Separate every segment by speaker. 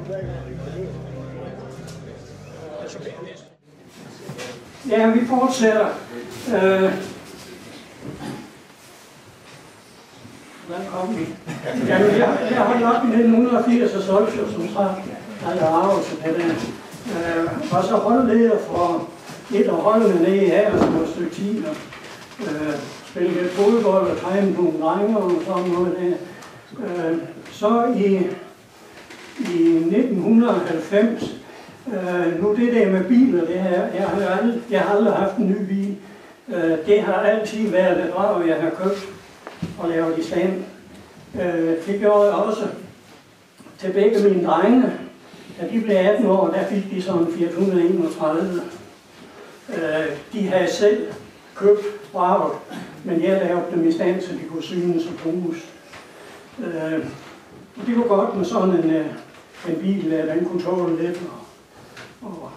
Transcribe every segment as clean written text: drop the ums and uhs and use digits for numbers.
Speaker 1: Ja, vi fortsætter. Hvordan kom vi? Jamen, jeg holdt op i 1980 og solgte jo som sagt arvelse på den. Og så holdleder for et af holdene nede i her, som var et stykke tid. Spillede lidt fodbold og tegnede nogle drenge og sådan noget der. Så i 1990, nu det der med biler, det her, jeg har aldrig haft en ny bil. Det har altid været et drag, jeg har købt og lavet i stand. Det gjorde jeg også til begge mine drenge. Da de blev 18 år, der fik de sådan 431. De havde selv købt braget, men jeg lavede dem i stand, så de kunne synes og bruges. Og det var godt med sådan en bil, der den kunne tåle lidt, og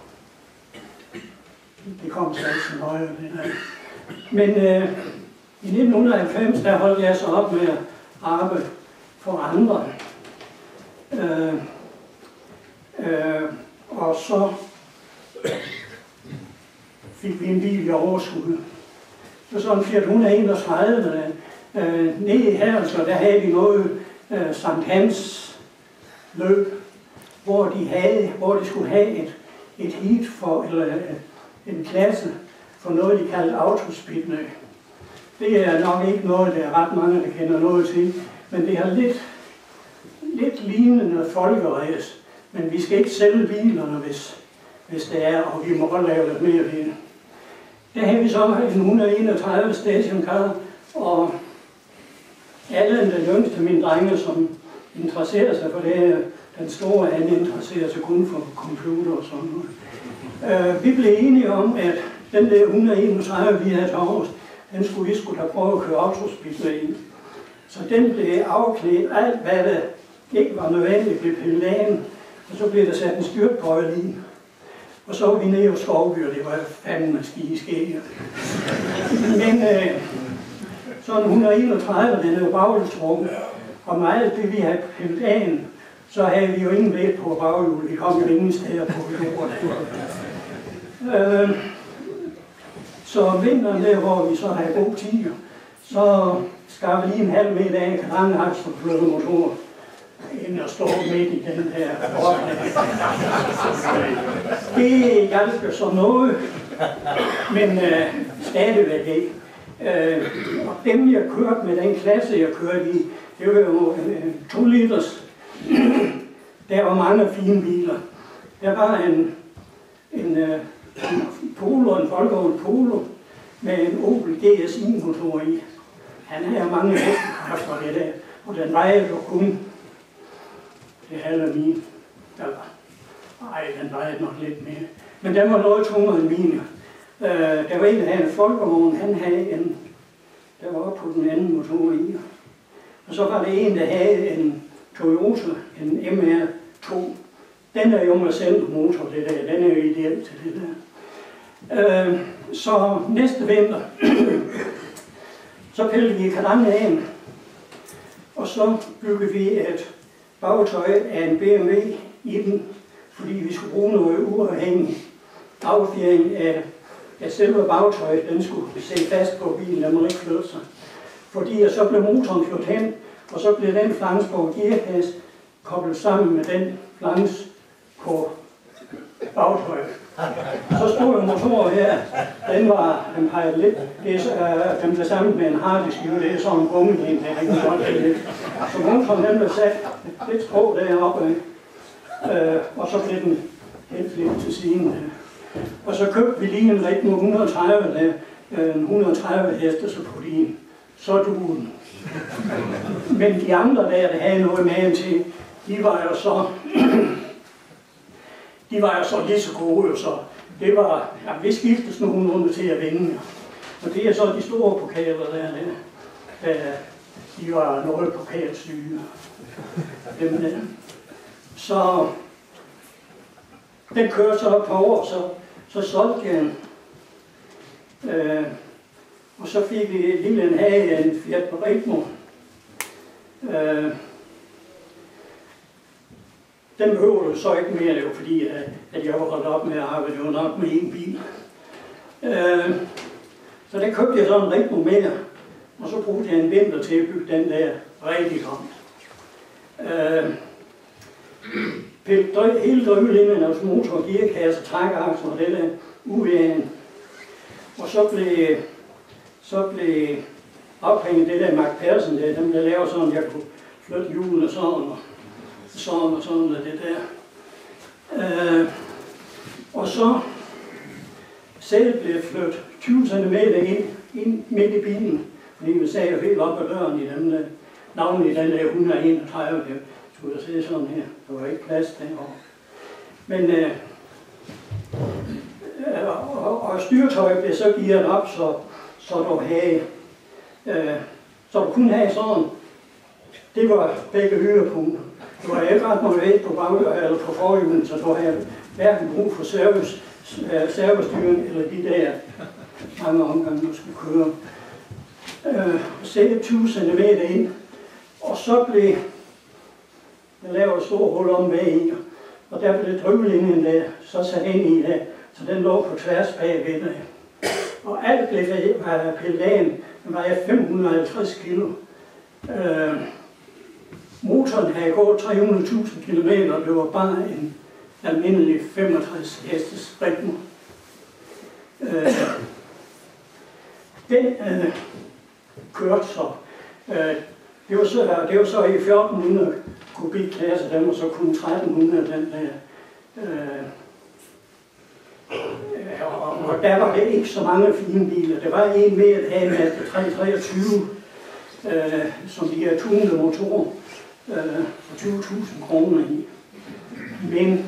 Speaker 1: det kom så ikke så højere. Men i 1990, der holdt jeg så op med at arbejde for andre. Og så fik vi en bil i overskud. Det var sådan 431. Nede her, så der havde vi noget Sankt Hans løb, hvor de skulle have et heat for, eller en klasse for noget, de kaldte autospeedløb. Det er nok ikke noget, der er ret mange, der kender noget til, men det har lidt lignende folkeræs. Men vi skal ikke sælge bilerne, hvis det er, og vi må godt lave lidt mere ved det. Der har vi så en 131 stationcar, og alle den yngste af mine drenge, som interesserer sig for det her, den store, han interesserer sig kun for computer og sådan noget. Vi blev enige om, at den der 131, vi havde til Aarhus, den skulle vi da prøve at køre autospeedløb i. Så den blev afklædt, alt hvad der ikke var nødvendigt, blev pillet af, og så blev der sat en styrtbøjle i. Og så var vi nede hos Skovby, og det var fandme skideskæg. Men sådan 131, den er jo baghjulstrukket, og med alt det, vi havde pillet af, så havde vi jo ingen vægt på baghjul. Vi kom jo ingen steder på jorden. Så vinteren der, hvor vi så havde god tid, så skar vi lige en halv meter af karangeaks for flødemotor, inden at stå midt i den her ordning. Det hjalp jo så noget, men stadigvæk ikke. Og dem jeg kørte med, den klasse jeg kørte i, det var jo 2 liters. Der var mange fine biler. Der var en Polo, en Volkswagen Polo, med en Opel GSI-motor i. Han havde mange hestekræfter det der, og den vejede jo kun det halve min. Den vejede nok lidt mere. Men den var noget tungere end mine. Der var en, der havde en Volkswagen, han havde en, der var på den anden motor i. Og så var det en, der havde en Toyota, en MR2. Den er jo med centermotor, det der. Den er jo ideel til det der. Så næste vinter, så pillede vi kardangen af, og så byggede vi et bagtøj af en BMW i den, fordi vi skulle bruge noget uafhængig affjering af selve bagtøjet. Den skulle se fast på bilen, den må ikke flytte sig. Fordi så blev motoren flyttet hen, og så blev den flange på gearkasse koblet sammen med den flange på bagtøjet. Så stod en motor her, den pegede lidt, den blev sammen med en hardiskive, det er sådan en gummihind, der ikke godt til lidt. Så motoren den blev sat lidt strå deroppe, og så blev den helt lidt til siden. Og så købte vi lige en rigtig 130 der, 130 heste, så på din, så duede den. Men de andre der havde noget med til, de var jo så lige så gode, så det var, ja, vi skiftes nogenlunde til at vinde. Og det er så de store pokaler der, de var noget pokalsyge. Så den kørte så op på år, så solgte jeg den. Og så fik vi lille en hage, en Fiat Ritmo. Den behøver du så ikke mere, jo, fordi at jeg var holdt op med at arbejde. Det var nok med en bil. Så der købte jeg så en Rigmo mere, og så brugte jeg en vinter til at bygge den der rigtig gromt. Hele drivlinjen af motor, gearkasse, trækakser og det der UVA'en. Og så blev ophænget det der Mark Persson der, dem der laver sådan, jeg kunne flytte hjulene sådan og det der. Og så sædet blev flyttet 20 cm ind midt i bilen, fordi vi sagde jo helt op ad døren i den der, navnet i den der 131, det skulle jeg se sådan her, der var ikke plads derovre. Men og styretøjet blev så gearet op, så du kunne have sådan, det var begge hørepunkter. Du har ikke ret meget vægt på eller på forhjulen, så du har hverken brug for servostyring eller de der mange omgange, du skal køre. Sætte 20 cm ind, og så blev der lavet et stort hul om bag i, og der blev drivlinjen der så sat ind i det, så den lå på tværs bagved det. Og alt blev pillet af, den var 550 kilo. Motoren havde gået 300.000 km, og det var bare en almindelig 65 hestes Rigmo. Den kørte så. Det var så i 1400 kubikklasse, den var så kun 1300, den der. Og der var det ikke så mange fine biler. Der var en mere at have med 323, som de her tunede motorer for 20.000 kroner i. Men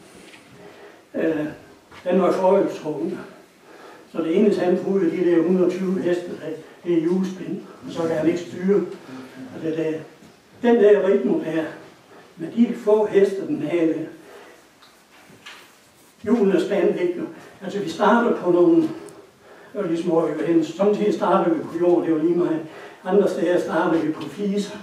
Speaker 1: den var forhjulstrukket. Så det eneste han brugte de der 120 heste, det er hjulspind, og så kan han ikke styre. Og det der, den der Rigmo der, med de få heste, den havde, hjulene er spændt. Altså vi startede på nogle, ligesom hvor vi var henne, samtidig startede vi på jord, det var lige meget. Andre steder startede vi på fliser.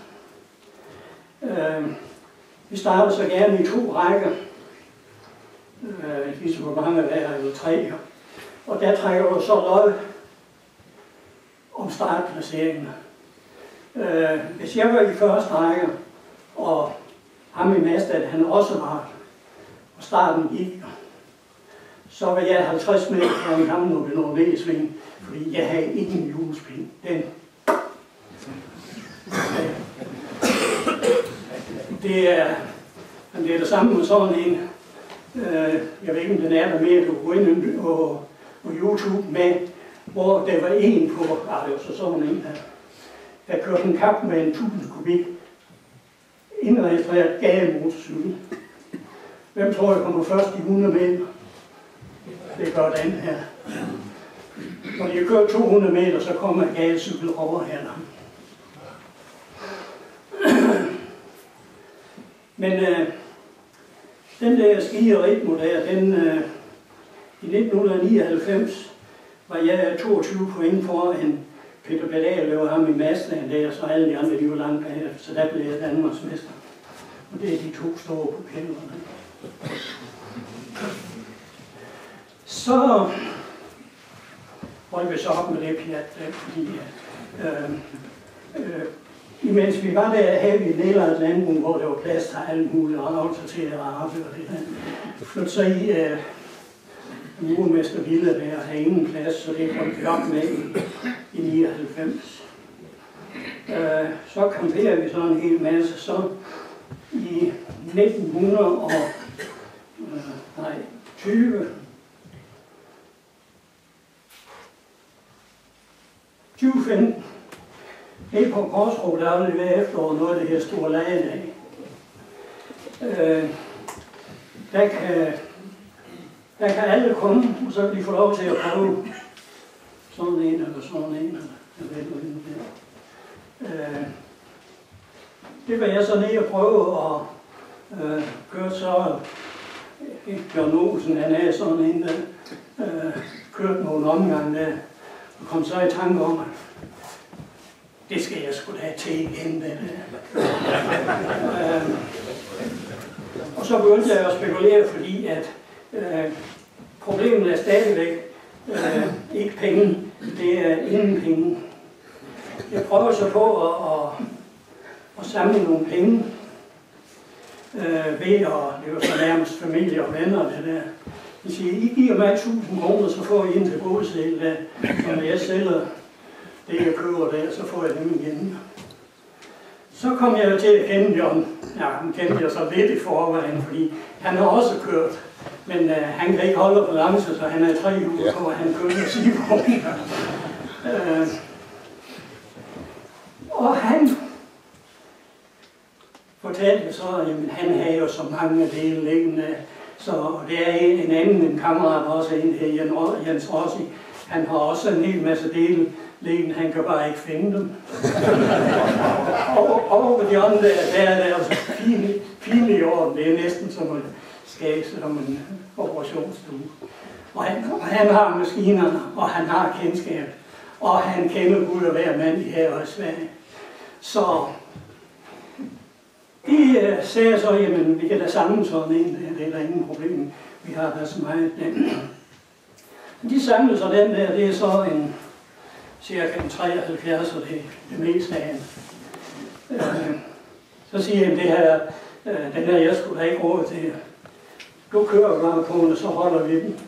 Speaker 1: Vi startede så gerne i 2 rækker, ligesom hvor mange der er, eller 3. Og der trækker du så lod om startplaceringen. Hvis jeg var i første række, og ham i Mastad, han også var, og starten gik, så var jeg 50 meter fra en ham, når vi nåede ned i sving, fordi jeg havde ingen hjulspind. Det er det samme med sådan en, jeg ved ikke om den er der mere, du går ind på YouTube med, hvor der var en på, det var så sådan en, der kørte en kap med en 1000 kubik, indregistreret gale motorcykel. Hvem tror jeg kommer først i 100 meter? Det gør den her. Når de kører 200 meter, så kommer en gale cykel over her. Men den der Ski Rigmo der, den i 1999 var jeg 22 point for en Peter Pedal, der var ham i Madsland der, så alle de andre, de var langt bagefter, så der blev jeg Danmarksmester. Og det er de 2 store propellerne. Så holdt vi så op med det pjat, fordi imens vi var der, havde vi nedlagt landbrug, hvor der var plads til alle mulige ravelser til at arbejde og det der. Flyttede så i murmester Villa der og havde ingen plads, så det holdt vi op med i 99. Så kamperede vi så en hel masse, så i 2015, nede på Korsro, der er det efterår noget af det her store lagedag. Der kan alle komme, og så kan de få lov til at prøve sådan en eller sådan en. Eller det var jeg så ned og prøve og kørte så Bjørn Olsen, han er sådan en, der kørte nogle omgange der, og kom så i tanke om, at det skal jeg sgu da have til igen, det der. Og så begyndte jeg at spekulere, fordi at problemet er stadigvæk ikke penge, det er ingen penge. Jeg prøver så på at samle nogle penge ved at, det var så nærmest familie og venner det der. Jeg siger, I giver mig 1000 kroner, så får I en til godseddel af, og når jeg sælger det, jeg køber der, så får jeg dem igen. Så kom jeg jo til at kende John. Ja, han kendte jeg så lidt i forvejen, fordi han har også kørt. Men han kan ikke holde balance, så han er 3 uger på, at han kører Sivogn. Og han fortalte så, at han havde jo så mange dele liggende. Så det er en anden en kammerat, også en her, Jens Rossi. Han har også en hel masse dele liggende, han kan bare ikke finde dem. og de andre, der er det altså fint i orden. Det er næsten som en skase, som en operationsstue. Og han har maskinerne, og han har kendskab. Og han kender Gud og hver mand i her og i Sverige. Så de sagde så, jamen vi kan da samle sådan en, det er der ingen problem. Vi har da så meget. De samlede så den der, det er så en cirka 73, og det meste af den. Så siger jeg, det her, den der jeg skulle da ikke råd til. Du kører bare på den, og så holder vi den.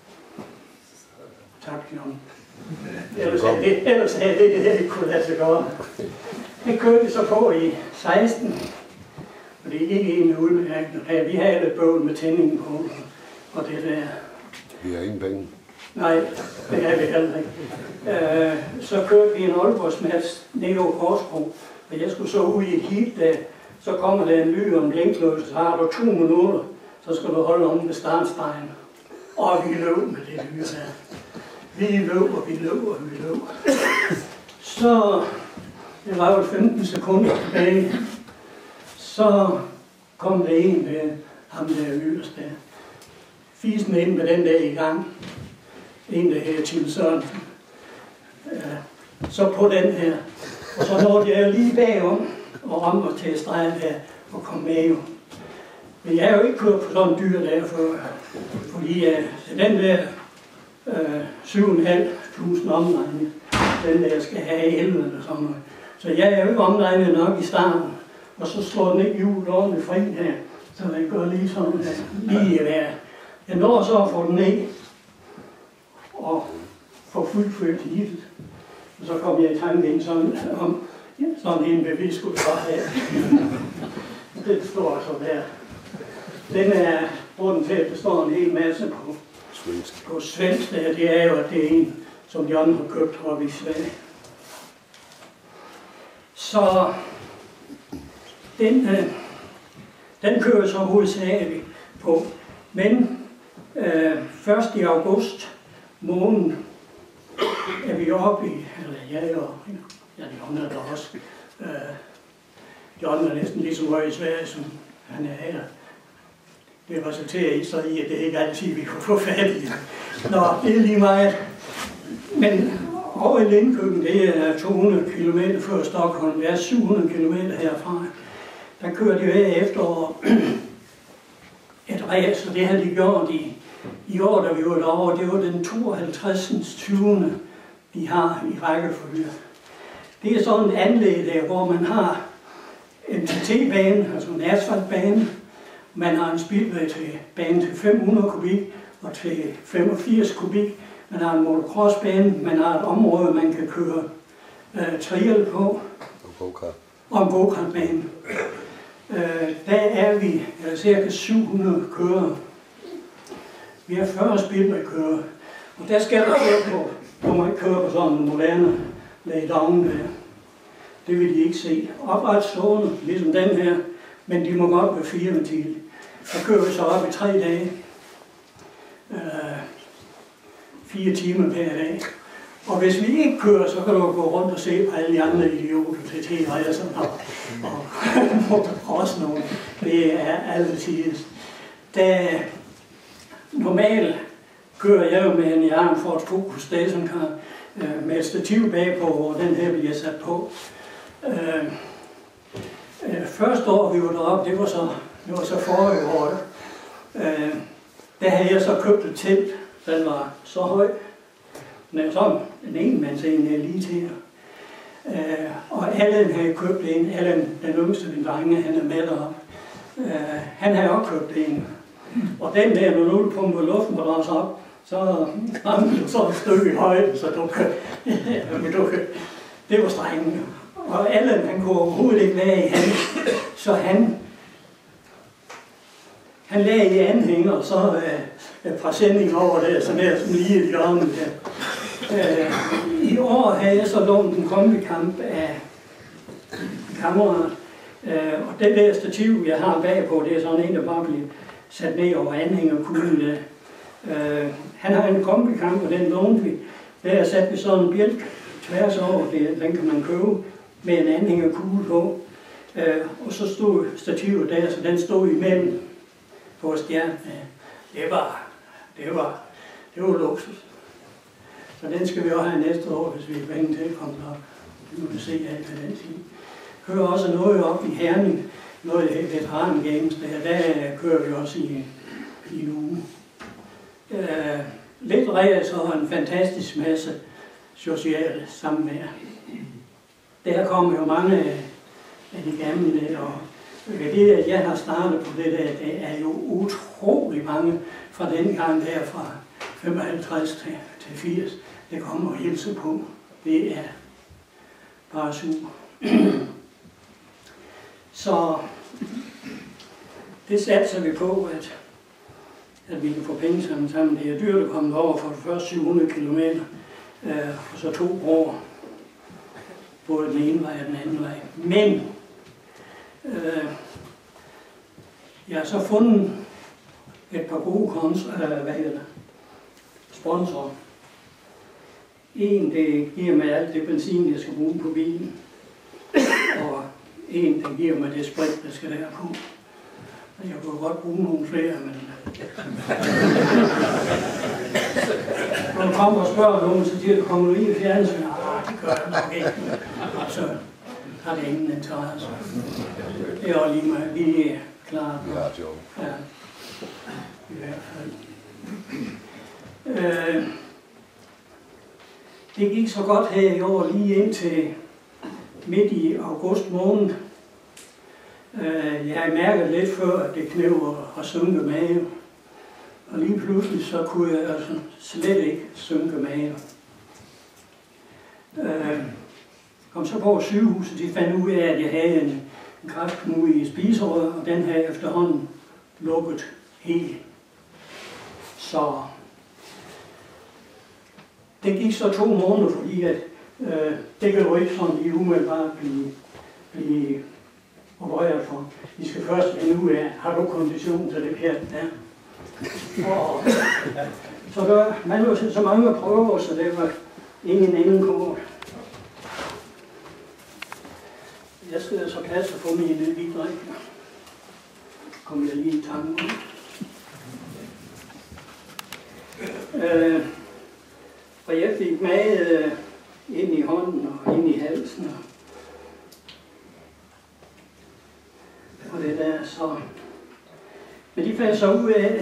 Speaker 1: Tak, John. Ellers havde det ikke kunne lade sig gøre. Det kørte vi så på i 16. Og det er ikke egentlig udmærket. Vi havde lidt bøvl med tændingen på, og det der.
Speaker 2: Vi har ingen penge.
Speaker 1: Nej, det har vi heller ikke. Så kørte vi en Aalborgsmats ned over Korsbro, og jeg skulle så ud i et heat der. Så kommer der en lyd om blinklås, så har du 2 minutter, så skal du holde om med startstregen. Og vi løb med det lyd der. Vi løb, og vi løb, og vi løb. Så det var jo 15 sekunder tilbage. Så kom der en med ham der yderst der. Fisen ind med den der i gang. En der her Tim Sørensen. Så på den her. Og så nåede jeg lige bagom og om at tage stregen her og komme med jo. Men jeg har jo ikke kørt på sådan en dyr der før. Fordi den der 7.500 omdrejninger, den der skal have 11 eller sådan noget. Så jeg er jo ikke omdrejnet nok i starten. Og så slår den ikke hjulet ordentligt fri her. Så jeg gør lige sådan der. Lige der. Jeg når så at få den ned. Og få fuldført hittet. Og så kom jeg i tanke ind sådan om sådan en bevis skulle bare have. Det står så der. Den er grunden til, at der står en hel masse på svensk. Det er jo, at det er en, som de andre har købt oppe i Sverige. Så den kører så hovedsageligt på. Men 1. i august måned er vi oppe i, eller jeg og de andre der også. John er næsten lige så meget i Sverige, som han er her. Det resulterer i, så i, at det ikke altid vi kan få fat i. Nå, det er lige meget. Men over i Linköping, det er 200 km før Stockholm, det er 700 km herfra. Der kører de hver efterår et ræs, og det har de gjort i år, da vi var derovre. Det var den 52. 20. vi har i rækkefølge. Det er sådan et anlæg der, hvor man har en TT-bane, altså en asfaltbane. Man har en speedway-bane til 500 kubik og til 85 kubik. Man har en motocrossbane, man har et område, man kan køre trial på. Og en go-kartbane. Der er vi cirka 700 kørere. Vi har 40 speedway-kørere. Og der skal du køre på. Du må ikke køre på sådan en moderne laydown der. Det vil de ikke se. Opretstående, ligesom den her, men de må godt være 4 ventiler. Så kører vi så op i 3 dage. 4 timer per dag. Og hvis vi ikke kører, så kan du gå rundt og se på alle de andre idioter til T-rejser og også nogle. Det er altid. Normalt kører jeg jo med en Ford Focus stationcar med et stativ bagpå, hvor den her bliver sat på. Første år vi var deroppe, det var så Det var så forrige år. Der havde jeg så købt et telt. Den var så høj. Den er så en enmandseng lige til. Og Allan havde købt en. Allan, den yngste af mine drenge, han er med deroppe. Han havde også købt en. Og den der, når du pumper luftmadras op, så ramte du så et stykke i højden, så du kan... Det var strengen. Og Allan, han kunne overhovedet ikke være i han. Så han lagde i anhænger, og så et par sendinger over der, sådan der, som lige i hjørnet der. I år havde jeg så lånt en kombikamp af kammerat. Og det der stativ, jeg har bagpå, det er sådan en, der bare bliver sat ned over anhængerkuglen. Han har en kombikamp, og den lånte vi. Der er sat vi sådan en bjælk tværs over det, den kan man købe med en anhængerkugle på. Og så stod stativet der, så den stod imellem på stjernen. Det var luksus. Så den skal vi også have næste år, hvis vi er penge til at komme op. Det må vi se af på den tid. Kører også noget op i Herning, noget af veterangames, der kører vi også i en uge. Lidt ræs og en fantastisk masse sociale samvær. Der kommer jo mange af de gamle, og det, at jeg har startet på det der, det er jo utrolig mange fra den gang der fra 55 til 80. Det kommer og hilser på. Det er bare super. Så det satser vi på, at vi kan få penge sammen. Det er dyrt at komme over for det første 700 km, og så 2 broer, både den ene vej og den anden vej. Men jeg har så fundet et par gode sponsorer. En, det giver mig alt det benzin, jeg skal bruge på bilen, og en, der giver mig det sprit, der skal derpå. Jeg kunne godt bruge nogle flere, men... Når du kommer og spørger nogen, så siger du, kommer du i fjernsynet? Det gør jeg nok ikke. Så har det ingen interesse. Det er også lige meget. Vi er klar. Ja, i hvert fald. Det gik så godt her i år, lige indtil midt i august måned. Jeg har mærket lidt før, at det knæver at synke mave. Og lige pludselig så kunne jeg altså slet ikke synke mave. Kom så på sygehuset, de fandt ud af, at jeg havde en kræftknude i spiserør, og den havde efterhånden lukket helt. Så det gik så 2 måneder, fordi at det kan jo ikke sådan lige umiddelbart blive opereret for. Vi skal først finde ud af, har du kondition til det her? Ja. Og så gør man jo så mange prøver, så det var ingen ende kort. Jeg skal så passe på mine vidtrækker. Kom jeg lige i tanke om. Og jeg fik mad ind i hånden og ind i halsen. Og det der så. Men de fandt så ud af,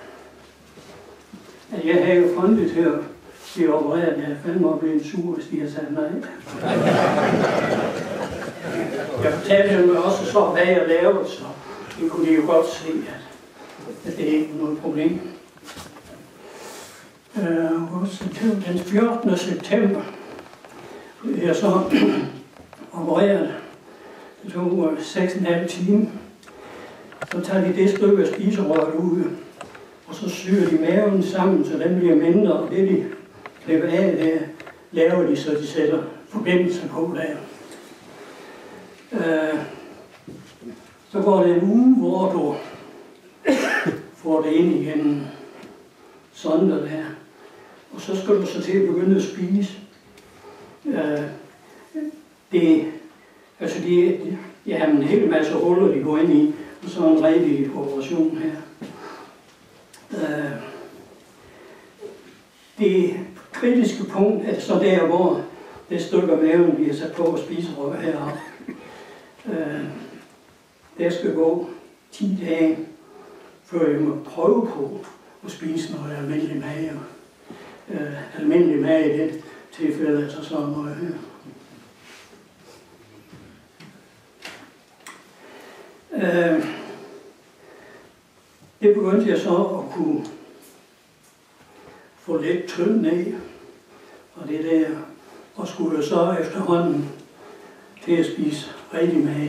Speaker 1: at jeg havde jo fundet til at blive opereret. Jeg havde fandme blevet sur, hvis de havde sagt nej. Jeg fortalte dem også så, hvad jeg lavede, så det kunne de jo godt se, at det ikke er noget problem. Den 14. september blev jeg så opereret. Det tog 6,5 timer. Så tager de det stykke af spiserøret ud, og så syr de maven sammen, så den bliver mindre, og det de klipper af der, laver de, så de sætter forbindelse på der. Så går det en uge, hvor du får det ind igen, sonder der, og så skal du så til at begynde at spise. Jeg har en hel masse huller, de går ind i, og så en rigtig operation her. Det kritiske punkt er så der, hvor det stykke af maven bliver sat på og spiserør heroppe. Der skal gå 10 dage, før jeg må prøve på at spise noget almindelig mad. Almindelig mad i det tilfælde, altså sådan noget her. Det begyndte jeg så at kunne få lidt tynd ned, og det der, og skulle jeg så efterhånden til at spise rigtig mad.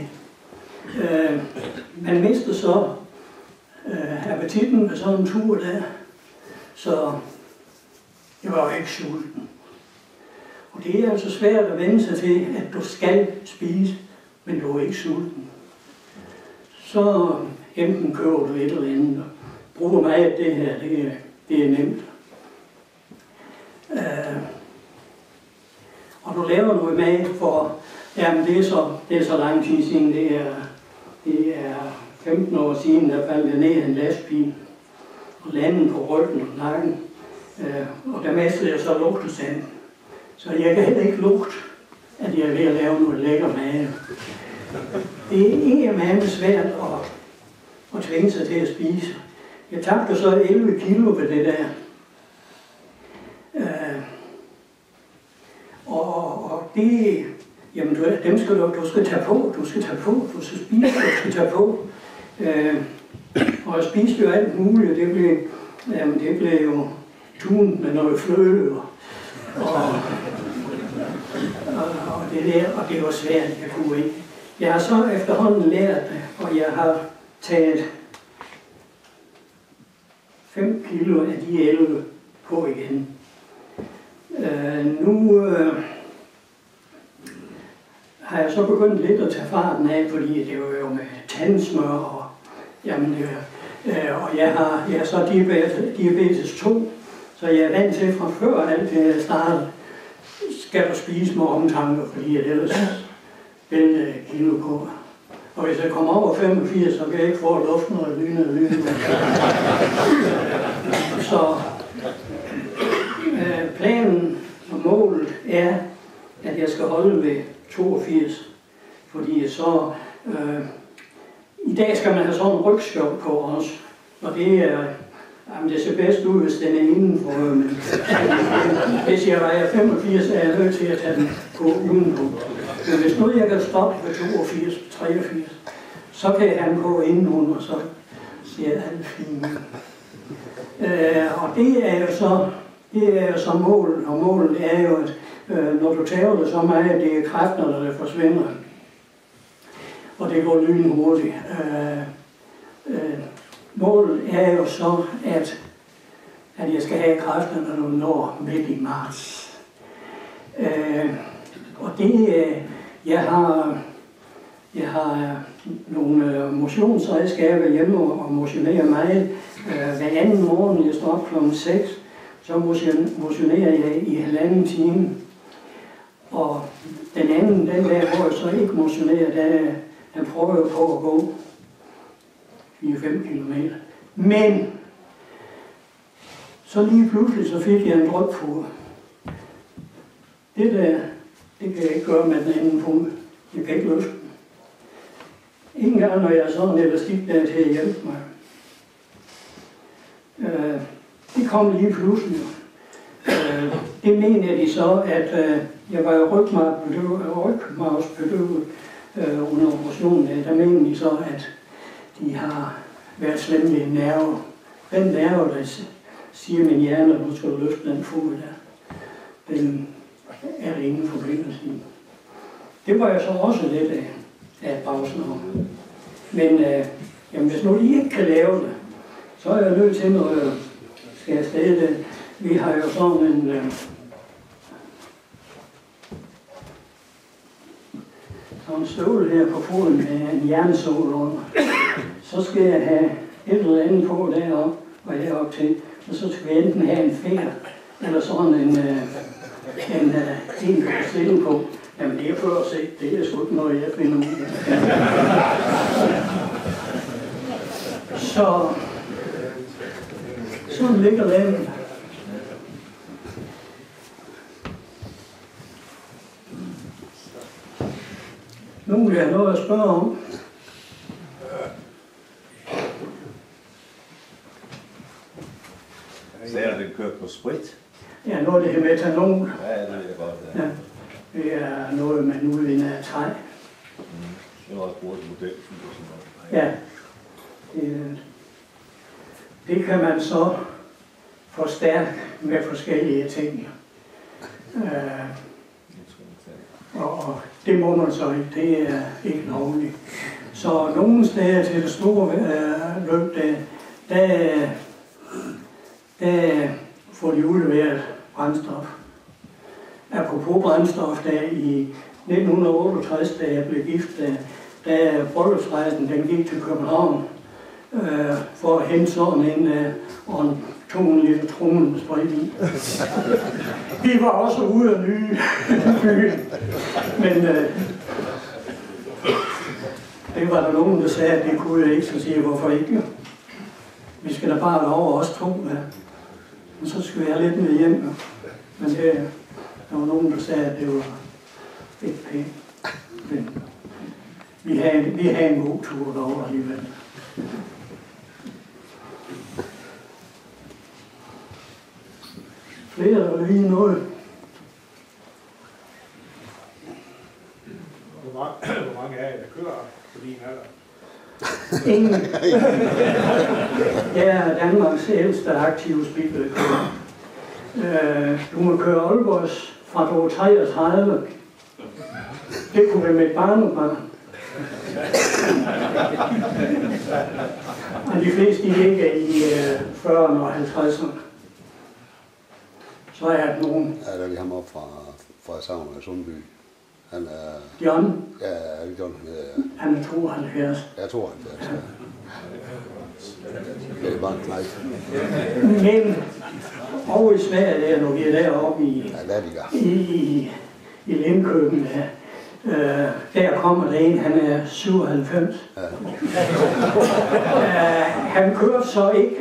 Speaker 1: Man mistede så appetitten med sådan en tur der, så jeg var jo ikke sulten. Og det er altså svært at vende sig til, at du skal spise, men du er ikke sulten. Så enten køber du et eller andet, og bruger mig af det her, det er nemt. Og du laver noget mad for, jamen det er så lang tid siden, det er 15 år siden, der faldt jeg ned i en lastbil og landede på ryggen og nakken. Og der mistede jeg så lugtesansen. Så jeg kan heller ikke lugte, at jeg er ved at lave noget lækker mad. Det er ikke meget svært at tvinge sig til at spise. Jeg tabte så 11 kilo ved det der. Og det, jamen dem skal du skal tage på, du skal spise, du skal tage på. Og jeg spiste jo alt muligt, det blev jo tunet med noget fløde og det der, og det var svært, jeg kunne ikke. Jeg har så efterhånden lært det, og jeg har taget 5 kilo af de 11 på igen. Nu har jeg så begyndt lidt at tage farten af, fordi det var jo med tandsmør, og jeg har så diabetes 2, så jeg er vant til fra før alt det startede, skal du spise med omtanke, fordi jeg ellers vil kilo på. Og hvis jeg kommer over 85, så kan jeg ikke få luften og lyne. Så planen og målet er, at jeg skal holde ved 82, fordi så i dag skal man have sådan en rygskjold på også, og det er, jamen det ser bedst ud, hvis den er indenfor, men hvis jeg vejer 85, er jeg nødt til at tage den på udenpå. Men hvis nu jeg kan stoppe ved 82, 83, så kan jeg have den på indenunder, så ser alt fint. Og det er jo så målet, og målet er jo, at når du tager det så meget, det er kræfterne, der forsvinder. Og det går lynhurtigt. Målet er jo så, at jeg skal have kræfterne, når du når midt i marts. Og det, jeg har nogle motionsredskaber hjemme og motionerer meget. Hver anden morgen, jeg står op kl. 6, så motionerer jeg i 1,5 time. Og den anden, den der, hvor jeg så ikke motionerer, der prøver jeg på at gå 4-5 kilometer. Men så lige pludselig så fik jeg en drypfure. Det der, det kan jeg ikke gøre med den anden pumpe. Jeg kan ikke løfte den. Ingen gang, når jeg er sådan en elastik der til at hjælpe mig. Det kom lige pludselig. Det mener de så, at jeg var rygmarvsbedøvet under operationen. Der mener de så, at de har været slemme ved en nerve. Den nerve, der siger min hjerne, at nu skal du løfte den fod der, den er der ingen forbindelse i. Det var jeg så også lidt af pausen om. Men jamen, hvis nu de ikke kan lave det, så er jeg nødt til, når jeg skal afsted det. Vi har jo sådan en støvle her på foden med en jernsål under. Så skal jeg have et eller andet på deroppe og heroppe til. Og så skal vi enten have en fjer, eller sådan en du kan stille på. Jamen det er for at se, det er sgu ikke noget, jeg finder ud af. Så sådan ligger landet. Nu vil jeg have noget at spørge om.
Speaker 3: Så er det kørt på sprit?
Speaker 1: Ja, noget af det her metanol.
Speaker 3: Ja, det ved jeg godt. Ja.
Speaker 1: Ja. Det er noget, man udvinder af træ.
Speaker 3: Det er også brugt modelfyld og sådan noget.
Speaker 1: Ja. Det kan man så forstærke med forskellige ting. Og det må man så ikke. Det er ikke lovligt. Så nogle steder til det store løb, der får de udleveret brændstof. Apropos brændstof, der i 1968, da jeg blev gift, da bryllupsrejsen den gik til København for at hente sådan en og en 200 liter trummen med sprøjtvin. Vi var også ude af nye byen, men det var der nogen, der sagde, at det kunne jeg ikke, så siger jeg, hvorfor ikke? Vi skal da bare over os to, ja. Men så skal vi have lidt med hjem. Men der var nogen, der sagde, at det var ikke pænt. Men vi havde en god tur derovre alligevel. Flere der lige noget.
Speaker 4: Hvor mange af jer, der kører på din alder?
Speaker 1: Ingen. Jeg er Danmarks ældste aktive speedwaykører. Du må køre Aalborgs fra du 33. Det kunne være med et barnebarn. Og de fleste de ligger i 40'erne og 50'erne. Så er der nogen.
Speaker 2: Ja, der er lige ham op fra Savn af Sundby. Han er...
Speaker 1: John.
Speaker 2: Ja, John.
Speaker 1: Han er 72.
Speaker 2: Jeg tror, han er. Det er bare en knejt.
Speaker 1: Men over i Sverige, der, når vi er deroppe i Lindköping, der kommer der en, han er 97. Ja. Han kørte så ikke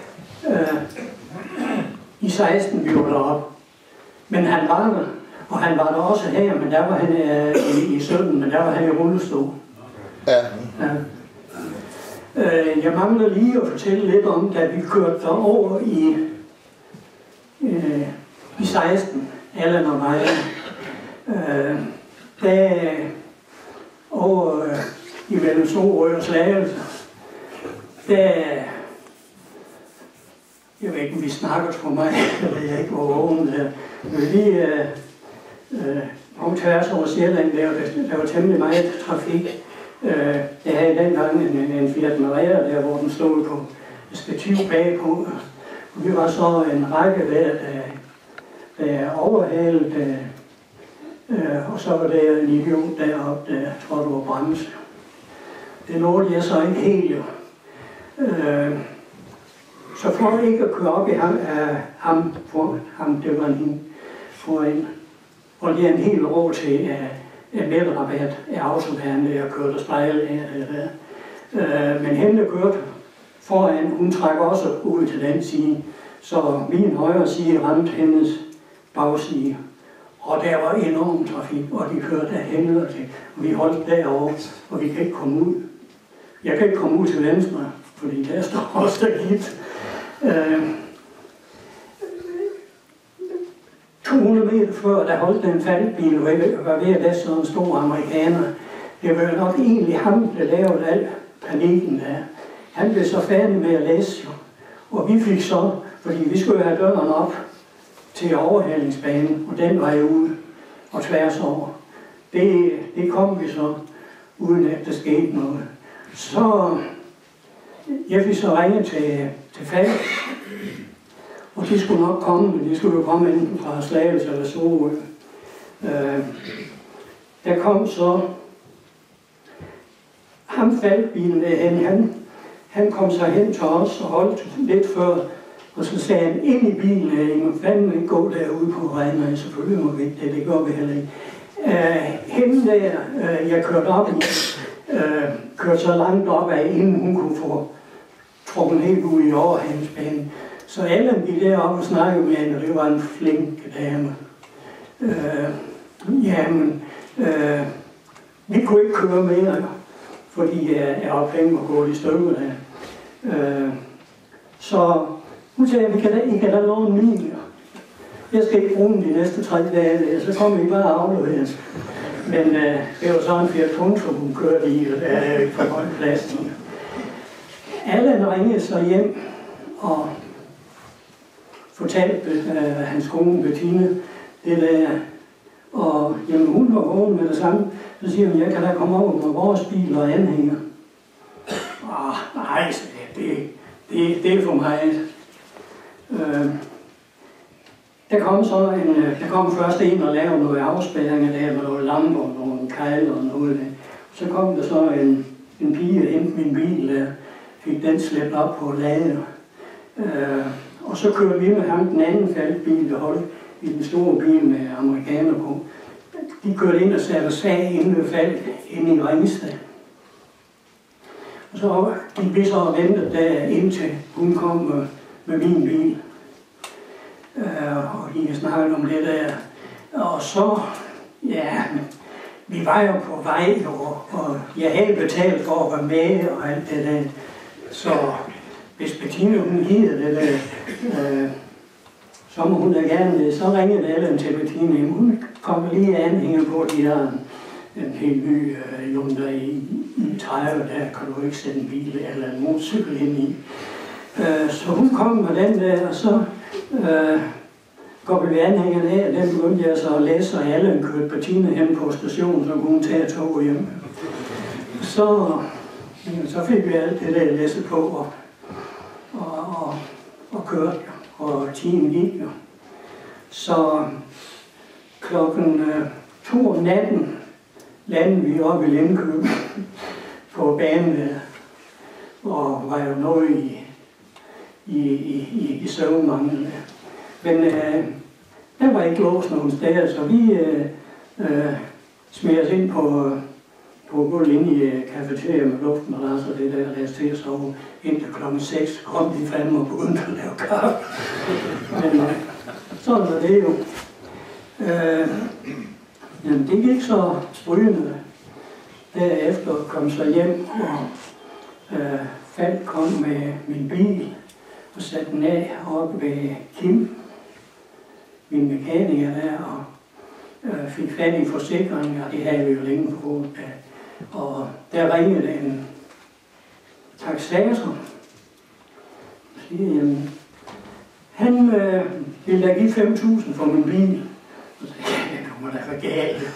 Speaker 1: i 16, vi var deroppe. Men han var der, og han var der også her, men der var han i 17, men der var han i rullestol.
Speaker 2: Ja.
Speaker 1: Ja. Jeg mangler lige at fortælle lidt om, da vi kørte derover i 16, Allan og mig. Da over imellem Sorø og Slagelse, jeg ved ikke, om vi snakker for mig, jeg ved ikke, hvor vågen der. Men lige om tværs over Sjælland, der var temmelig meget trafik. Jeg havde dengang en Fiat Marea, der hvor den stod på stativ bagpå. Og vi var så en række der overhalede, og så var der en idiot deroppe, der trådte over bremse. Det nåede jeg så ikke helt jo. Så for ikke at køre op i ham, det var en foran, og det er en hel råd til medrabat af autobahn, der kørte spejl af. Men hende, der kørte foran, hun trækker også ud til den side, så min højre side ramte hendes bagside. Og der var enorm trafik, og de kørte af helvede til. Og vi holdt derovre, og vi kan ikke komme ud. Jeg kan ikke komme ud til venstre, fordi der står også der gift. 200 meter før, der holdt en faldbil, og jeg var ved at læse sådan en stor amerikaner. Det var nok egentlig ham, der lavede al panikken der. Han blev så færdig med at læse jo. Og vi fik så, fordi vi skulle have døren op til overhalingsbanen, og den vej ud og tværs over. Det kom vi så, uden at der skete noget. Så jeg fik så ringe til Falk, og de skulle nok komme, men de skulle jo komme enten fra Slagelse eller Sorø. Der kom så ham Falkbilen derhen, han kom så hen til os og holdt lidt før, og så sagde han ind i bilen, jeg må fandme ikke gå derude på Rejner, selvfølgelig må vi ikke det gør vi heller ikke. Hende der, jeg kørte op i, kørte så langt op af, inden hun kunne få trukket helt ud i overhalingsbanen. Så alle vi deroppe og snakkede med hende, og det var en flink dame. Vi kunne ikke køre mere, fordi jeg var penge og gået i stykker der. Så Hun sagde, I kan da låne min. Jeg skal ikke bruge den de næste 3 dage, så kommer I bare og afleveres. Men det var sådan en Fiat Punto, hun kørte i, og der er jo ikke for høj plads. Allan ringede så hjem og fortalte hans kone Bettine det der. Og jamen, hun var vågen med det samme. Så siger hun, jeg kan da komme over med vores bil og anhænger. Nej, det er for mig. Der kom først en og lavede noget afspærringer der med nogle lamper og nogle kejler og noget der. Så kom der så en pige og hentede min bil der, fik den slæbt op på lager. Og så kørte vi med ham den anden falkbil, der holdt i den store bil med amerikaner på. De kørte ind og satte sag inde ved Falk, inde i Ringsted. Og så gik vi så og ventede der indtil hun kom med min bil. Og de snakkede om det der. Og så, ja, vi var jo på vej, og jeg havde betalt for at være med og alt det der. Så hvis Bettine hun giver det der, så må hun da gerne, så ringede Allan til Bettine. Hun kom lige anhænger på, de har en helt ny Hyundai i30, der kan du ikke sætte en bil eller en motorcykel ind i. Så hun kom med den der, og så går vi anhængerne af, og den begyndte jeg så at læse, og Allan kørte Bettine hen på stationen, så kunne hun tage toget hjem. Så fik vi alt det der læsset på, og kørte, og timen gik jo. Så klokken 2 om natten landede vi oppe i Lindköping på banen, og var jo noget i søvnmangel. Men der var ikke låst nogen steder, så vi smed os ind på gulvet inde i cafeteriet med luftmadras og det der, der til at sove indtil klokken 6, kom de frem og begyndte at lave kaffe. Men sådan var det jo. Jamen, det gik så strygende. Derefter kom så hjem, og Falk kom med min bil og satte den af oppe ved Kim, min mekaniker der, og fik fat i forsikringen, og det havde vi jo længe på. Og der ringede en taksator. Jamen, han ville da give 5.000 for min bil. Og så sagde jeg, du må da være galt.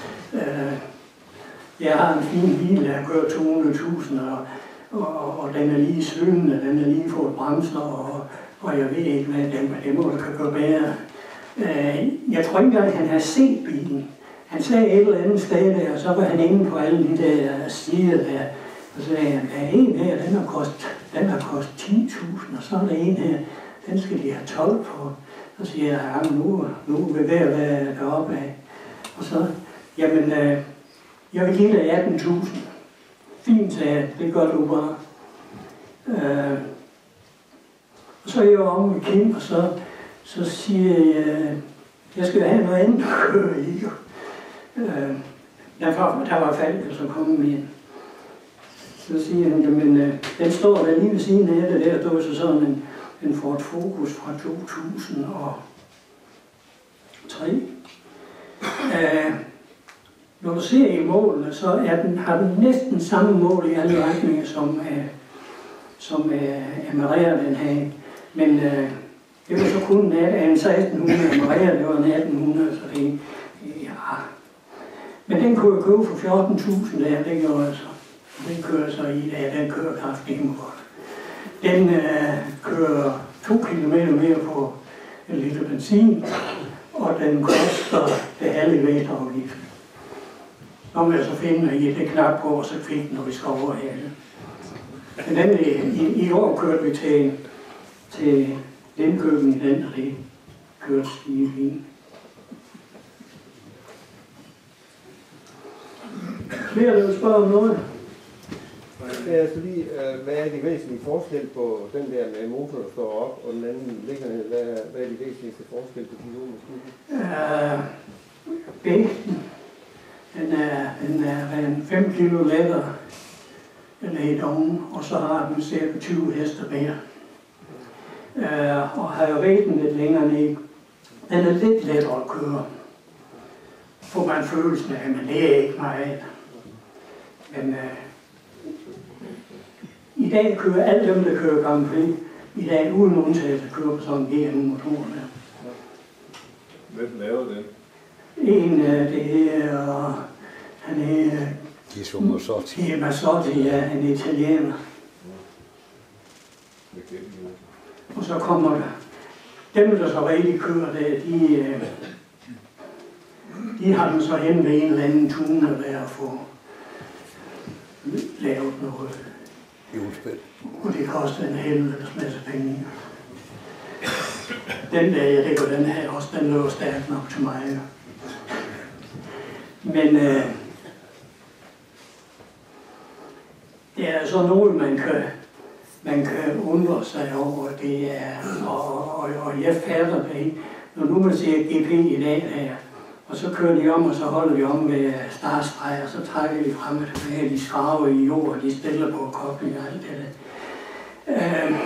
Speaker 1: Jeg har en fin bil, der kører 200.000, og den er lige svømmende, den er lige fået bremser, og jeg ved ikke, hvad det må der kan gøre bedre. Jeg tror ikke engang, han har set bilen. Han sagde et eller andet sted der, og så var han inde på alle de der stiger der, og så sagde han, der er en her, den har kostet 10.000, og så er der en her, den skal de have 12 på. Så siger jeg, ja, nu er vi ved at være deroppe af. Og så, jamen, jeg vil give dig 18.000. Fint, sagde jeg, det gør du bare. Og så er jeg om med Kim, og så siger jeg skal have noget andet at køre i. Der var Falk, så kom med. Så siger han, jamen, den står der lige ved siden af det der, der var så sådan en Ford Focus fra 2003. Når du ser i målene, så har den næsten samme mål i alle retninger, som Maria den havde. Men det var så kun en 1600, Maria det var en 1800, så det ja. Men den kunne jeg købe for 14.000 der, det gjorde jeg så. Den kører så i dag, den kører kraftigt godt. Den kører 2 kilometer mere på en liter benzin, og den koster det halve vægtafgift. Når man så finder i det knap på, og så fik den, når vi skal overhale. Men den, i år kørte vi til Lindköping i den, og det kørte skide fint. Flere vil spørge om noget?
Speaker 5: Det er altså lige, hvad er de væsentlige forskel på den der med motor, der står op, og den anden ligger ned? Hvad er de væsentligste forskel på de to maskiner?
Speaker 1: Vægten, den er 5 kilo lettere, den er i doven, og så har den cirka 20 heste mere. og har jo vægten lidt længere ned. Den er lidt lettere at køre. Får man følelsen af, men det er ikke meget. Men i dag kører alle dem, der kører Grand Prix, i dag uden undtagelse kører på sådan en GM-motor.
Speaker 3: Hvem laver den?
Speaker 1: En, det er, han er
Speaker 2: Guido Mazzotti.
Speaker 1: Guido Mazzotti, ja, han er italiener. Og så kommer der, dem der så rigtig kører det, de har den så hen ved en eller anden tuner der at få lavet noget.
Speaker 2: Julespil. Og
Speaker 1: det koster en helvedes masse penge. Den der, jeg lægger den her også, den løber stærkt nok til mig. Men det er så noget, man kan undre sig over, det er, og jeg fatter det ikke. Når nu man ser GP i dag her, og så kører de om, og så holder de om med startstreg, og så trækker de frem og tilbage, de skraver i jord, og de stiller på kobling og alt det der.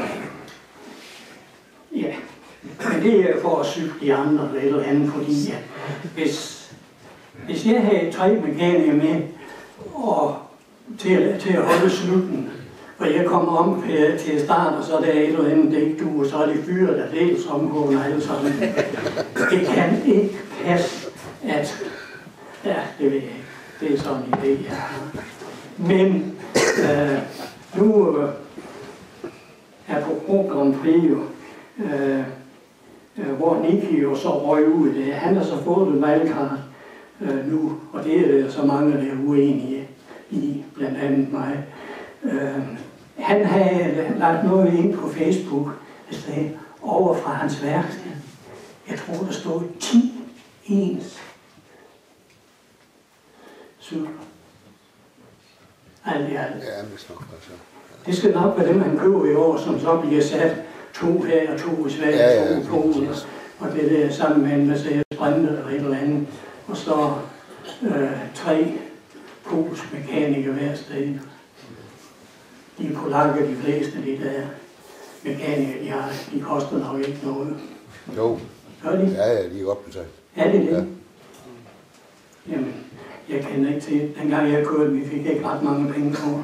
Speaker 1: Ja, men det er for at cykle de andre eller et eller andet, fordi ja, hvis jeg havde 3 mekanikere med, og til at holde cyklen, og jeg kommer om til start, og så er der et eller andet dækdu, og så er de fyret der dels omgående og alt sådan. Det kan ikke passe, at... Ja, det ved jeg ikke. Det er sådan en idé, jeg har. Men nu er på Grand Prix jo, hvor Nicky jo så røg ud i det. Han har så fået en valgkart nu, og det er så mange, der er uenige i, blandt andet mig. Han havde lagt noget ind på Facebook, der sagde, over fra hans værksted. Jeg tror, der stod 10 ens cykler. Alt i alt.
Speaker 2: Ja, det skal nok være så.
Speaker 1: Det skal nok være dem, han køber i år, som så bliver sat 2 her og 2 i Sverige, 2 i Polen, og det der sammen med en Mercedes Sprinter eller et eller andet, og så 3 polske mekanikere hver sted. De polakker, de fleste af de der mekanikere, de koster nok ikke noget.
Speaker 2: Jo.
Speaker 1: Gør de?
Speaker 2: Ja, de er godt betalt.
Speaker 1: Er det det?
Speaker 2: Ja.
Speaker 1: Jamen, jeg kender ikke til. Dengang jeg kørte, vi fik ikke ret mange penge på.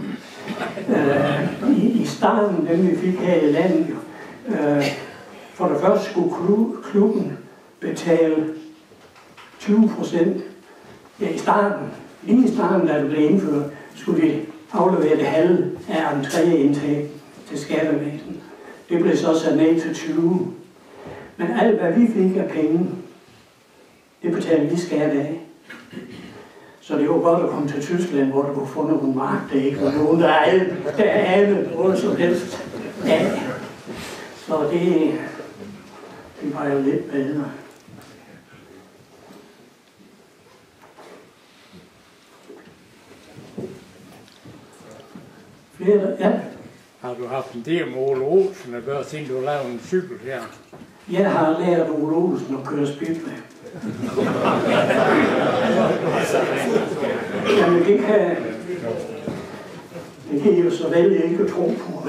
Speaker 1: I starten, dem vi fik her i landet, for det første skulle klubben betale 20%. Ja, i starten, lige i starten, da det blev indført, skulle de aflevere det halve af entréindtægt til skattevæsenet. Det blev så sat ned til 20. Men alt, hvad vi fik af penge, det betalte vi skat af. Så det var godt at komme til Tyskland, hvor der kunne få nogle mark, der ikke var nogen, der anede noget som helst af. Så det var jo lidt bedre. Flere, ja.
Speaker 6: Har du haft en del med Ole Olsen at gøre, siden du lavede en cykel her?
Speaker 1: Jeg har lært Ole Olsen at køre speedway. Jamen det kan I jo så vælge ikke at tro på.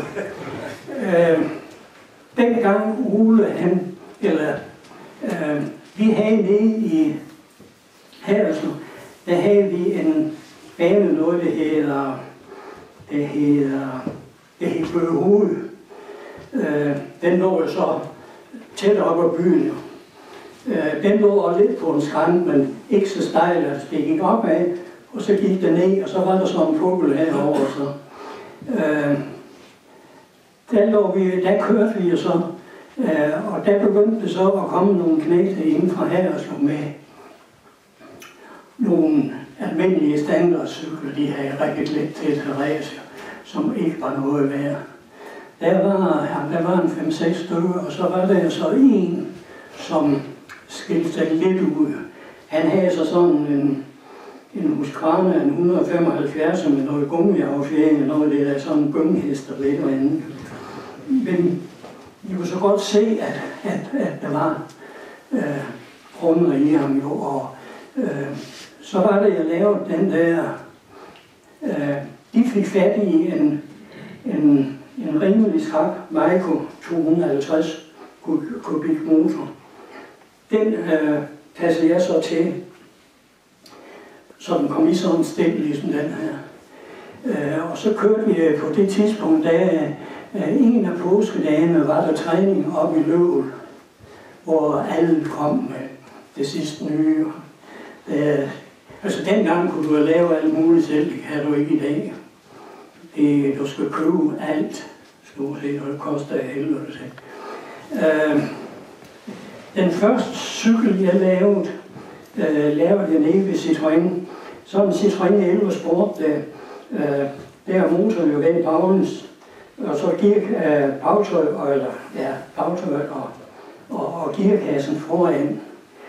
Speaker 1: Dengang Ole, vi havde nede i Haderslev, der havde vi en bane, noget det hedder Bøgehoved. Den lå jo så tæt op ad byen jo. Den lå lidt på en skrant, men ikke så stejl, at det gik opad, og så gik den ned, og så var der sådan en pukkel herovre. Så. Der kørte vi jo så, og der begyndte det så at komme nogle knægte inden fra Haderslev med nogle almindelige standardcykler, de havde rigtig lidt til Therese, som ikke var noget værd. Der var en 5-6 stykker, og så var der så en, som skilte sig lidt ud. Han havde så sådan en Husqvarna, en 175 med noget gummiaffjering og noget af det der, sådan en gynghest og lidt eller andet. Men I kunne så godt se, at der var runder i ham jo, og så var det, jeg lavede den der, de fik fat i en rimelig skrab Meiko 250, kubikmotor. Den passede jeg så til, så den kom i sådan en stil, ligesom den her. Og så kørte vi på det tidspunkt, da en af påskedagene var der træning op i Løvel, hvor alle kom med det sidste nye. Altså dengang kunne du lave alt muligt selv, det kan du ikke i dag. Du skal købe alt, stort set, og det koster af helvede til. Den første cykel, jeg lavede jeg nede ved Citroën. Så en Citroën 11 Sport, der er motoren jo bag baglens, og så bagtøj og gearkassen foran.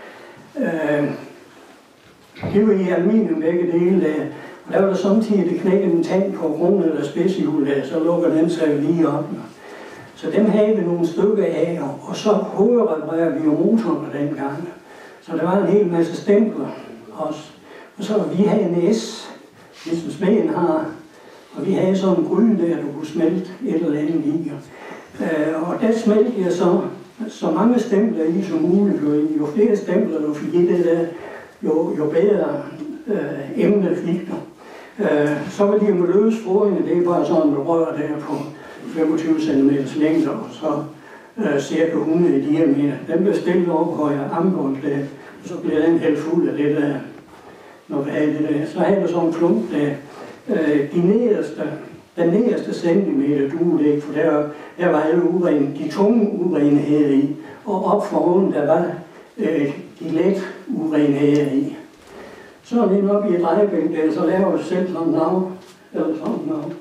Speaker 1: Det var i aluminium begge dele der, og der var der samtidig det knækkede en tand på grunden eller spidshjul der, så lukker den sig lige op. Så dem havde vi nogle stykker af, og så hovedreparerede vi jo motoren dengang. Så der var en hel masse stempler også. Og så vi havde en S, ligesom smeden har, og vi havde sådan en gryde der, du kunne smelte et eller andet i. Og der smelte jeg så mange stempler i som muligt, jo flere stempler du fik i det der, jo bedre emne fik du. Så var de med løs foring, det er bare sådan en rør der på 25 cm længde, og så cirka 100 i diameter. Den blev stillet op på armbånd der, og så blev den helt fuld af det der, når vi havde det der. Så havde du sådan en klump der, den nederste centimeter duede ikke, for der var alle de tunge urenheder i, og op for oven, der var de let urenheder i. Så lige op i et drejebænk der, så laver du selv sådan en navn, eller sådan en navn.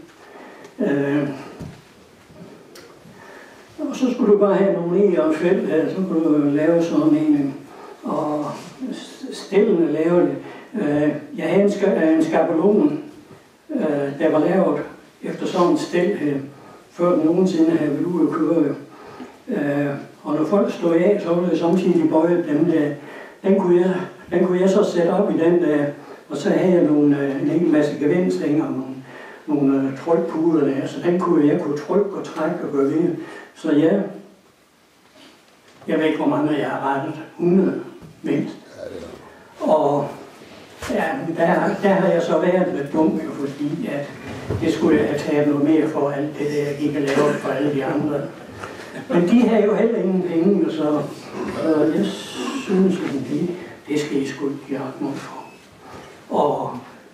Speaker 1: Og så skulle du bare have nogle eger og felt her, så kunne du lave sådan en, og stillene lavede det. Jeg havde en skabelon, der var lavet efter sådan en stil her, før den nogensinde havde været ude at køre. Og når folk stod af, så var det samtidig bøjet dem der. Den kunne jeg så sætte op i den der, og så havde jeg en hel masse gevinstænger og nogle trykpuder der, så den kunne jeg trykke og trække og gøre ved. Så jeg ved ikke, hvor mange jeg har rettet. 100 mindst. Og ja, der har jeg så været lidt dum, fordi at det skulle jeg have taget noget mere for alt det der, jeg gik og lavede for alle de andre. Men de har jo heller ingen penge, så jeg synes, at det skal I sgu ikke give ret noget for. Og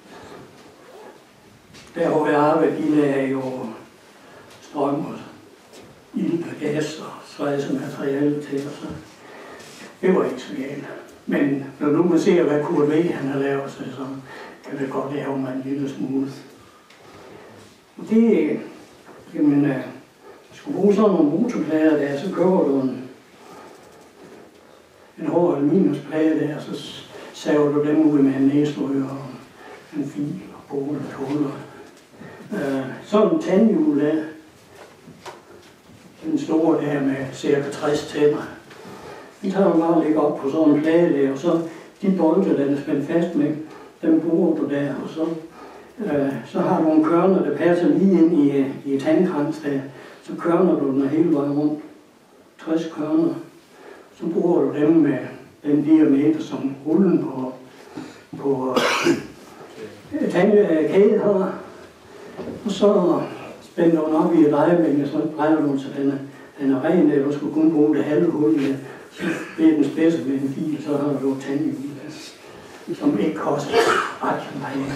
Speaker 1: der hvor jeg arbejder, de lader jo strøm og ild og gas og svejse materiale til, og så det var ikke så galt. Men når nu man ser, hvad Kurt V. han har lavet, så kan det godt lave mig en lille smule. Og det, jamen, skulle bruge sådan nogle motorplader der, så køber du en hård aluminiumsplade der, og så saver du dem ud med en næsryger og en fil og bål og tåler. Sådan en tandhjul der, den store der med cirka 60 tænder. Den tager du bare og lægger op på sådan en plade der, og så de bolde, den er spændt fast med, dem bruger du der, og så har du nogle kørner, der passer lige ind i tandkrans der, så kørner du den hele vejen rundt. 60 kørner. Så bruger du dem med den diameter, som rullen på tandkæde har. Og så spænder du den op i et drejebænk, og så drejer du den, så den er ren, eller du skulle kun bruge det halve hul der. Så bliver den spidse med en fil, så har du tandhjul der, som ikke koster ret meget.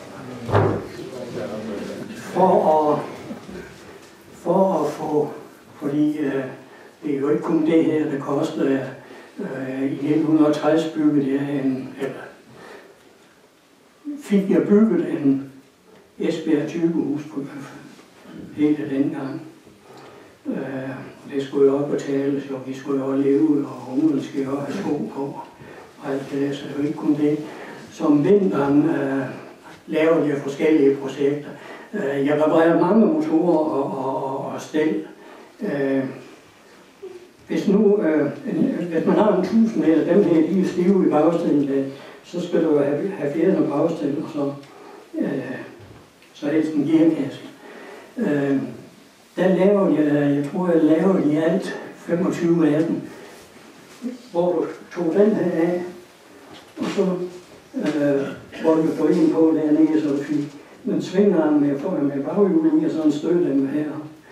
Speaker 1: For at få, fordi det er jo ikke kun det her, der koster. I 1960 byggede jeg fik jeg bygget en Esbjerg typehus på hele dengang. Det skulle jo også betales, og vi skulle jo også leve, og ungerne skulle jo have sko på, og alt det der, så det var ikke kun det. Som vinteren lavede jeg forskellige projekter. Jeg reparerede mange motorer og stel. Hvis man har en 1000 meter, dem her, de er stive i bagstillingen, så skal du have fjerne bagstil, og så helst en gearkasse. Der lavede jeg tror jeg lavede i alt 25 af dem, hvor du tog den her af, og så hvor du går ind på dernede, så du fik en svingarm med baghjulen, og sådan støtte dem her.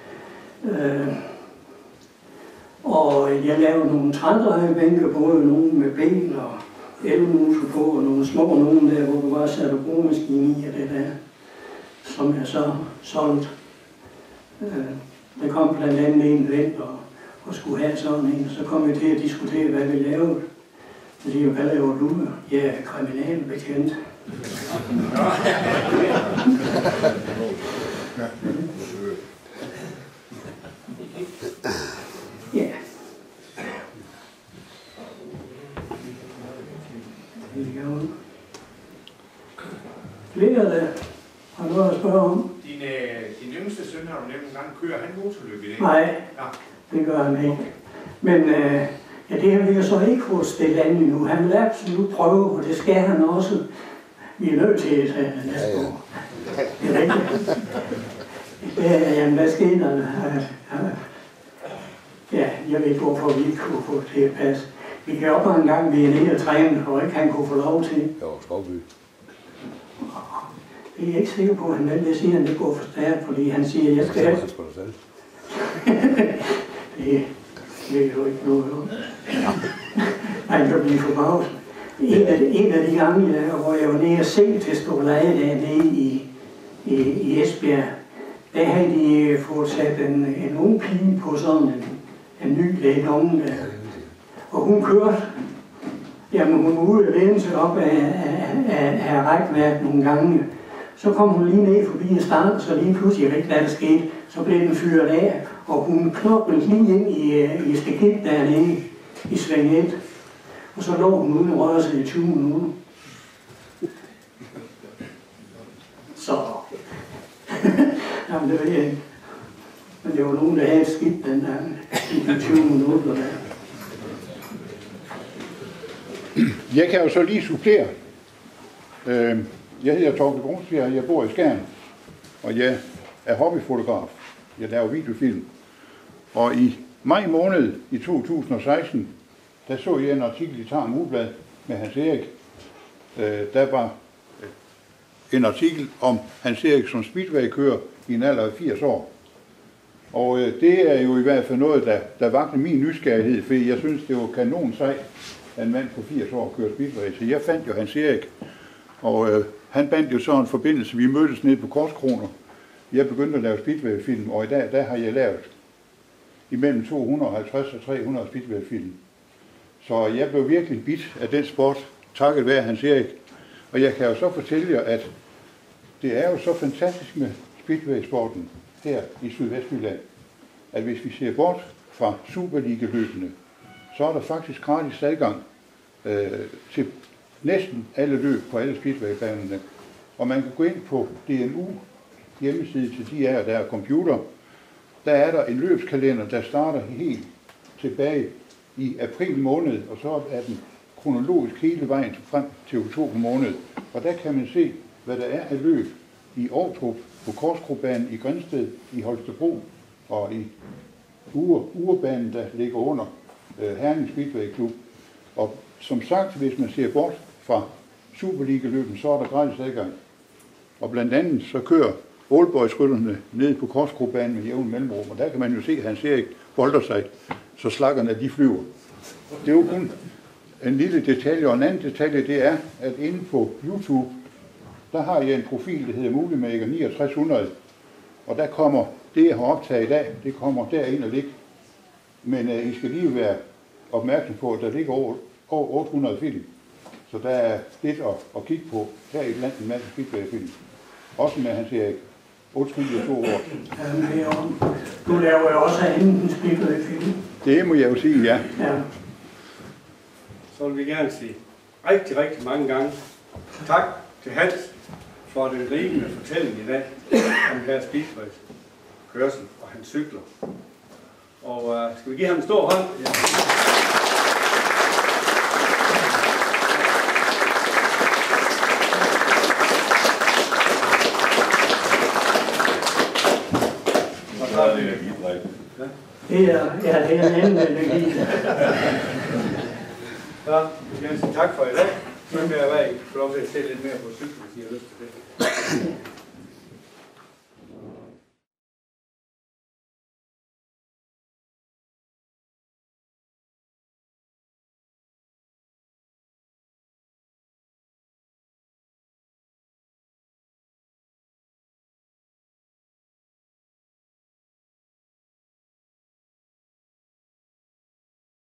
Speaker 1: Og jeg lavede nogle trædrejebænke, både nogle med ben og elmotor på, og nogle små nogle der, hvor du bare satte brugemaskine i, og det der, som jeg så solgte. Der kom blandt andet en ven og skulle have sådan en, så kom vi til at diskutere, hvad vi lavede. Så siger, hvad laver du? Jeg er kriminalbetjent. Ja. Flere der har noget at spørge om.
Speaker 4: Din yngste søn har du nævnt en gang, kører han motorløb i dag?
Speaker 1: Nej, det gør han ikke. Men ja, det har vi jo så ikke fået stillet an endnu. Han vil absolut prøve, og det skal han også. Vi er nødt til at tage næste år. Det er rigtigt. Jamen, hvad skete der? Ja, jeg ved ikke, hvorfor vi ikke kunne få det til at passe. Vi kan op en gang, vi er nede og træne, og ikke han kunne få lov til.
Speaker 2: Jo, Skovby.
Speaker 1: Det er jeg ikke sikker på, at han vil. Det siger han, det går for stærkt, fordi han siger, at jeg skal...
Speaker 2: Han skal selv.
Speaker 1: Det ved du ikke noget om. Han kan blive forbavset. En af de gange, hvor jeg var nede og se til Stolade dernede i Esbjerg, der havde de fået sat en ung pige på sådan en ny lægedomme der. Og hun kørte. Jamen hun var ude og læne sig op af rækværk nogle gange. Så kom hun lige ned forbi en start, så lige pludselig, jeg ved ikke hvad der skete, så blev den fyret af, og hun knoppede lige ind i stikket dernede i sving 1. Og så lå hun uden at røre sig i 20 minutter. Så. Jamen det ved jeg ikke. Men det var nogen, der havde skidt den der i de 20 minutter der.
Speaker 7: Jeg kan jo så lige supplere. Jeg hedder Torben Grunskjær, jeg bor i Skjern, og jeg er hobbyfotograf. Jeg laver videofilm. Og i maj måned i 2016, der så jeg en artikel i Tarm Ugeblad med Hans Erik. Der var en artikel om Hans Erik som speedwaykører i en alder af 80 år. Og det er jo i hvert fald noget, der vagte min nysgerrighed, for jeg synes, det var kanon sej, at en mand på 80 år kører speedway. Så jeg fandt jo Hans Erik, og han bandt jo så en forbindelse. Vi mødtes nede på Korskroner. Jeg begyndte at lave speedway-film, og i dag der har jeg lavet imellem 250 og 300 speedway-film. Så jeg blev virkelig bidt af den sport, takket være Hans Erik. Og jeg kan jo så fortælle jer, at det er jo så fantastisk med speedway-sporten her i Sydvestjylland, at hvis vi ser bort fra Superliga-løbene, så er der faktisk gratis adgang til næsten alle løb på alle speedway-banerne. Og man kan gå ind på DNU hjemmeside til de her, der er computer. Der er der en løbskalender, der starter helt tilbage i april måned, og så er den kronologisk hele vejen frem til oktober måned. Og der kan man se, hvad der er af løb i Aarhus, på Korskrobanen i Grindsted, i Holstebro og i Urebanen, der ligger under Herning Speedway Klub. Og som sagt, hvis man ser bort fra Superliga-løben, så er der gratis adgang. Og blandt andet så kører oldboysrytterne ned på Korskrobanen med jævn mellemrum, og der kan man jo se, at Hans Erik bolder sig, så slakkerne de flyver. Det er jo kun en lille detalje, og en anden detalje, det er, at inde på YouTube, der har jeg en profil, der hedder Moviemaker 6900, og der kommer det, jeg har optaget i dag, det kommer derind og ligge. Men I skal lige være opmærksom på, at der ligger over 800 film. Så der er lidt at kigge på her i et land, en masse speedway-film. Også med Hans Erik. 8 år.
Speaker 1: Du laver jo også anden speedway-film.
Speaker 7: Det må jeg jo sige, ja.
Speaker 5: Så vil vi gerne sige rigtig, rigtig mange gange tak til Hans for den gribende fortælling i dag om her speedway-kørsel og hans cykler. Og skal vi give ham en stor hånd? Ja.
Speaker 1: Det er en anden energi.
Speaker 5: Så, Jensen, tak for i dag. Så kan jeg få lov til at se lidt mere på cykel, hvis I har lyst til det.